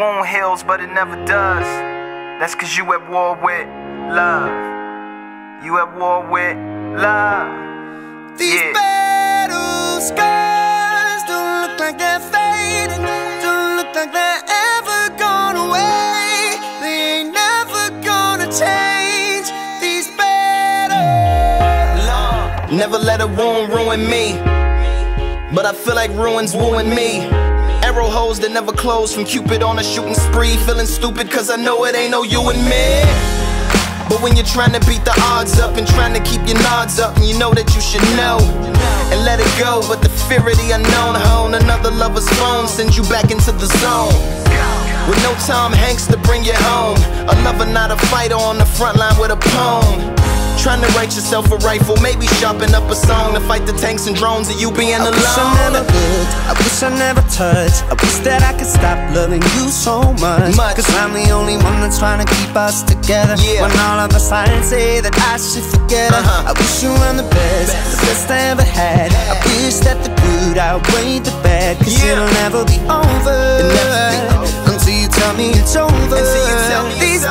wound heals, but it never does. That's cause you at war with love. You at war with love. These battle scars don't look like they're fading, don't look like they're ever gone away. They ain't never gonna change. These battles. Never let a wound ruin me, but I feel like ruins wooing me. Arrow holes that never close from Cupid on a shooting spree. Feeling stupid cause I know it ain't no you and me. But when you're trying to beat the odds up and trying to keep your nods up, and you know that you should know and let it go, but the fear of the unknown hone another lover's phone sends you back into the zone. With no Tom Hanks to bring you home, a lover not a fighter on the front line with a poem. Trying to write yourself a rifle, maybe sharpen up a song to fight the tanks and drones of you being alone. I wish I never looked, I wish I never touched. I wish that I could stop loving you so much. Cause I'm the only one that's trying to keep us together, when all of the signs say that I should forget her. I wish you were the best I ever had. I wish that the good outweighed the bad, cause it'll never be over until you tell me it's over. These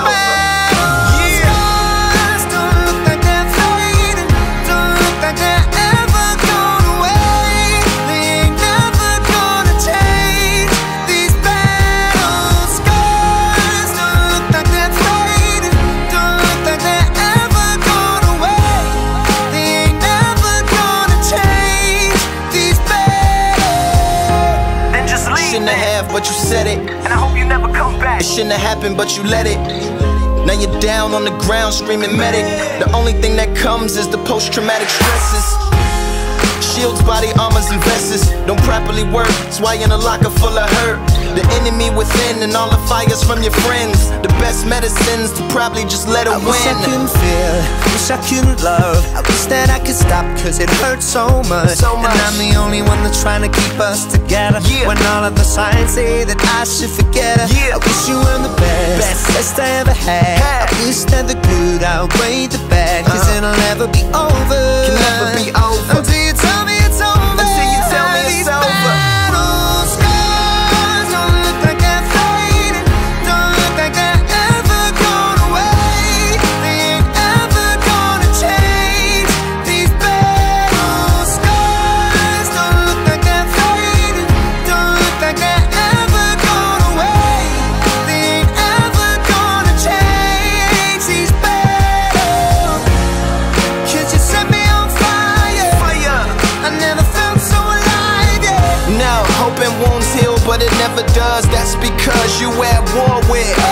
but you said it, and I hope you never come back. It shouldn't have happened, but you let it. Now you're down on the ground screaming medic. The only thing that comes is the post-traumatic stresses. Shields, body armors, and vests don't properly work. That's why you're in a locker full of hurt. The enemy within and all the fires from your friends. The best medicines to probably just let it win. I wish I couldn't feel, wish I couldn't love. I wish that I could stop cause it hurts so much. And I'm the only one that's trying to keep us together, when all of the signs say that I should forget her. I wish you were the best I ever had. I wish that the good outweighed the bad, cause it'll never be over. Can never be over until you tell me it's over. Until you tell me it's over. But it never does, that's because you at war with